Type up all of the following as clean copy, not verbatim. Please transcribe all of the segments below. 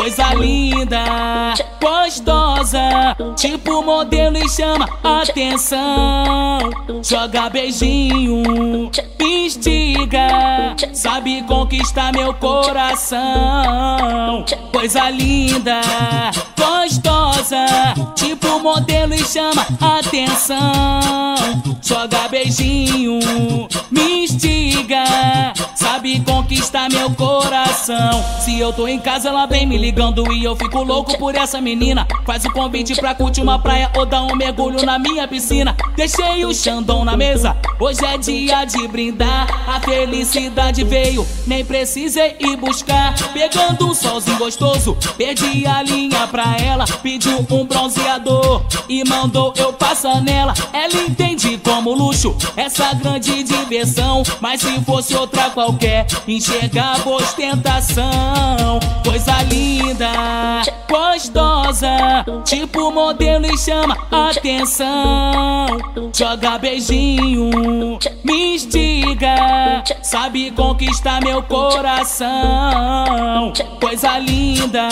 coisa linda, gostosa, tipo modelo e chama atenção. Joga beijinho, instiga, sabe conquistar meu coração. Coisa linda, gostosa, tipo modelo e chama atenção. Joga beijinho, me instiga, sabe conquistar meu coração. Se eu tô em casa, ela vem me ligando e eu fico louco por essa menina. Faz o convite pra curtir uma praia ou dar um mergulho na minha piscina. Deixei o Xandão na mesa, hoje é dia de brindar. A felicidade veio, nem precisei ir buscar. Pegando um solzinho gostoso, perdi a linha pra ela. Pediu um bronzeador e mandou eu passar nela. Ela entende como luxo essa grande diversão, mas se fosse outra qualquer, enxergava ostentação. Coisa linda, gostosa, tipo modelo e chama atenção. Joga beijinho, me instiga, sabe conquistar meu coração. Coisa linda,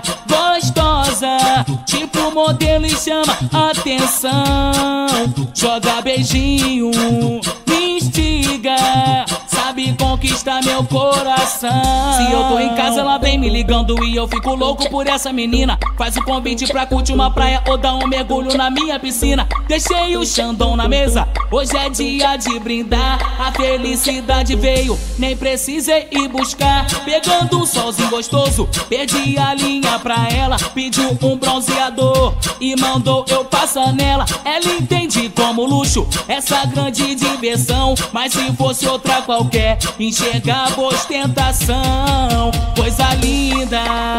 gostosa, tipo modelo e chama atenção. Joga beijinho, me instiga, sabe conquistar meu coração. Se eu tô em casa, ela vem me ligando e eu fico louco por essa menina. Faz o convite pra curtir uma praia ou dar um mergulho na minha piscina. Deixei o Xandão na mesa, hoje é dia de brindar. A felicidade veio, nem precisei ir buscar. Pegando um solzinho gostoso, perdi a linha pra ela. Pediu um bronzeador e mandou eu passar nela. Ela entende como luxo essa grande diversão, mas se fosse outra qualquer, enxergava ostentação. Coisa linda,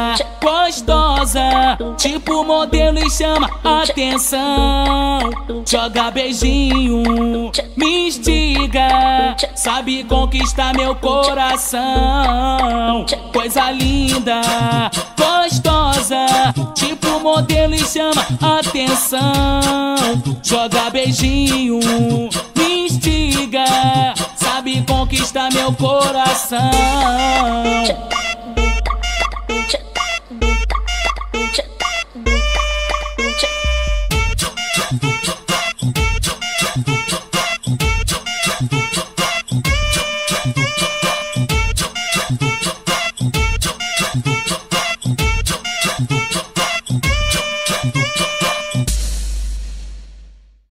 gostosa, tipo modelo e chama atenção. Joga beijinho, me instiga, sabe conquistar meu coração. Coisa linda, gostosa, tipo modelo e chama atenção. Joga beijinho, me instiga, sabe conquistar meu coração.